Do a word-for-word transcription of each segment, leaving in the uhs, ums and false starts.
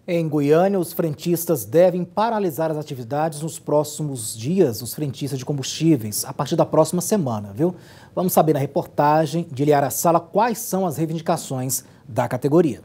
Em Goiânia, os frentistas devem paralisar as atividades nos próximos dias, os frentistas de combustíveis, a partir da próxima semana, viu? Vamos saber na reportagem de Eliara Sala quais são as reivindicações da categoria.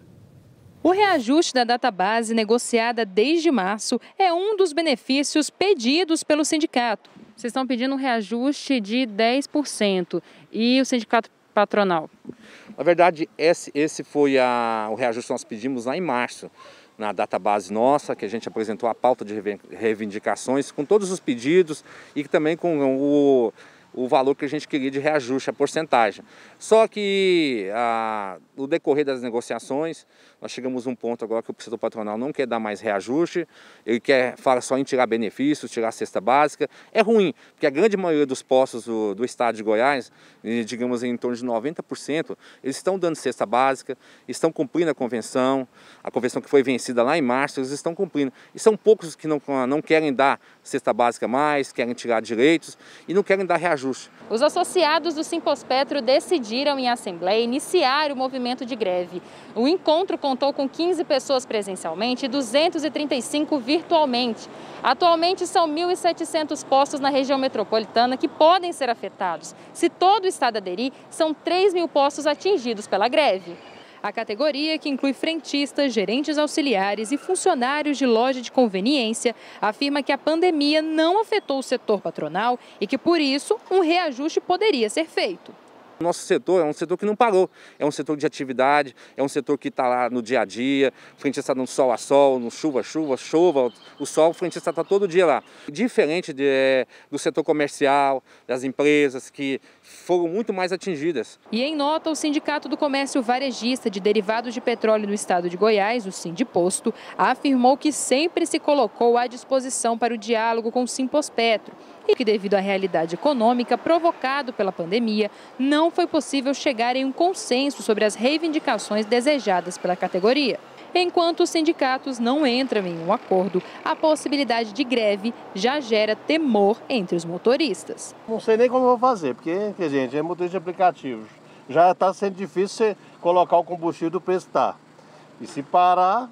O reajuste da database negociada desde março é um dos benefícios pedidos pelo sindicato. Vocês estão pedindo um reajuste de dez por cento e o sindicato patronal? Na verdade, esse, esse foi a, o reajuste que nós pedimos lá em março, na database nossa, que a gente apresentou a pauta de reivindicações com todos os pedidos e também com o, o valor que a gente queria de reajuste, a porcentagem. Só que a, no decorrer das negociações, nós chegamos a um ponto agora que o setor patronal não quer dar mais reajuste, ele quer, fala só em tirar benefícios, tirar a cesta básica. É ruim, porque a grande maioria dos postos do, do estado de Goiás, digamos em torno de noventa por cento, eles estão dando cesta básica, estão cumprindo a convenção, a convenção que foi vencida lá em março, eles estão cumprindo. E são poucos que não, não querem dar cesta básica mais, querem tirar direitos e não querem dar reajuste. Os associados do Simpospetro decidiram em assembleia iniciar o movimento de greve. O encontro contou com quinze pessoas presencialmente e duzentos e trinta e cinco virtualmente. Atualmente são mil e setecentos postos na região metropolitana que podem ser afetados. Se todo o estado aderir, são três mil postos atingidos pela greve. A categoria, que inclui frentistas, gerentes auxiliares e funcionários de loja de conveniência, afirma que a pandemia não afetou o setor patronal e que, por isso, um reajuste poderia ser feito. O nosso setor é um setor que não parou, é um setor de atividade, é um setor que está lá no dia a dia, o frentista está no sol a sol, no chuva a chuva, chuva, o sol, o frentista está todo dia lá. Diferente de, é, do setor comercial, das empresas que foram muito mais atingidas. E em nota, o Sindicato do Comércio Varejista de Derivados de Petróleo no estado de Goiás, o Sindiposto, afirmou que sempre se colocou à disposição para o diálogo com o Simpospetro e que, devido à realidade econômica provocada pela pandemia, não foi possível chegar em um consenso sobre as reivindicações desejadas pela categoria. Enquanto os sindicatos não entram em um acordo, a possibilidade de greve já gera temor entre os motoristas. Não sei nem como eu vou fazer, porque, gente, é motorista de aplicativos. Já está sendo difícil você colocar o combustível do preço que está. E se parar,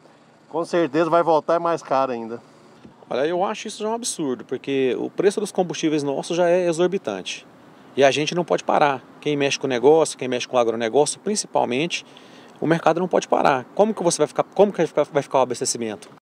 com certeza vai voltar mais caro ainda. Olha, eu acho isso já um absurdo, porque o preço dos combustíveis nossos já é exorbitante. E a gente não pode parar. Quem mexe com o negócio, quem mexe com o agronegócio, principalmente, o mercado não pode parar. Como que você vai ficar, como que vai ficar o abastecimento?